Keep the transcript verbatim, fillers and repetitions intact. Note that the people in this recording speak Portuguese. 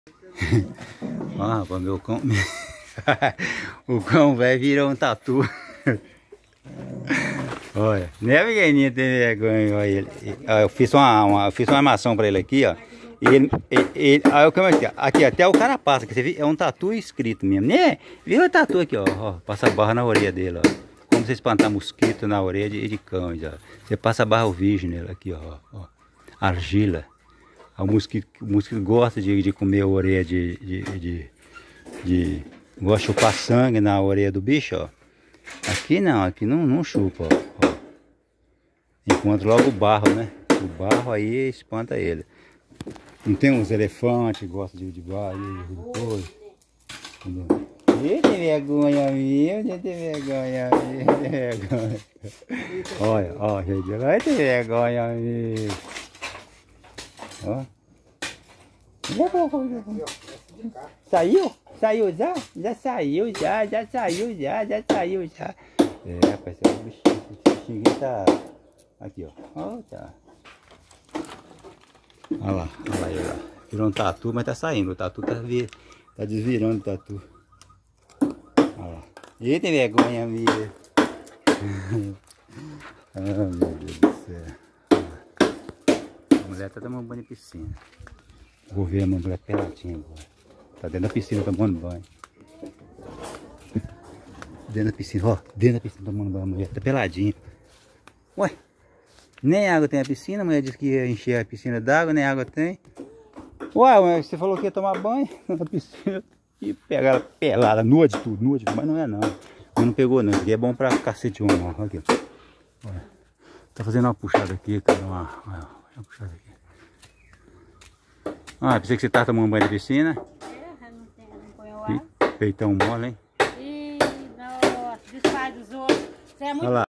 Ó, rapaz, meu cão. O cão velho virou um tatu. Olha, nem a pequenininha tem vergonha. Olha ele. Eu fiz uma, uma, eu fiz uma armação pra ele aqui, ó. E ele, ele, ele aí o cão aqui, ó. Aqui até o cara passa, que você viu, é um tatu escrito mesmo, né? Viu o tatu aqui, ó, ó. Passa a barra na orelha dele, ó. Como você espantar mosquito na orelha de, de cão, já. Você passa a barra o virgem nele aqui, ó, ó. Argila. O mosquito, o mosquito gosta de, de comer a orelha de, de, de, de... Gosta de chupar sangue na orelha do bicho, ó. Aqui não, aqui não, não chupa, ó, ó. Encontra logo o barro, né? O barro aí espanta ele. Não tem uns elefantes que gostam de, de barro, de coisa. Ih, tem vergonha minha, tem vergonha minha, tem vergonha. Olha, ó, gente, vai ter vergonha minha. Ó. Saiu? Saiu já? Já saiu já, já saiu já, já saiu já. É, rapaz, o bichinho, o bichinho tá... Aqui, ó. Ó, tá. Olha lá, olha lá ele lá. Virou um tatu, mas tá saindo. O tatu tá, vir... tá desvirando o tatu. Olha lá. Ih, tem vergonha, amiga. Ah, meu Deus do céu. A mulher tá tomando banho de piscina. Vou ver a mulher peladinha agora. Tá dentro da piscina tomando banho. Dentro da piscina, ó. Dentro da piscina tomando banho. A mulher tá peladinha. Ué, nem água tem a piscina. A mulher disse que ia encher a piscina d'água, nem água tem. Ué, você falou que ia tomar banho na piscina e pegar ela pelada, nua de tudo, nua de tudo. Mas não é não. Mas não pegou não. Isso aqui é bom pra cacete homem, ó. Aqui, ó. Olha. Tá fazendo uma puxada aqui, cara. Uma, uma, uma puxada aqui. Ah, pensei que você tá tomando banho de piscina. É, não tem, não põe o ar. Peitão mole, hein? Ih, nossa, desfaz dos outros. Você é muito... Olha lá.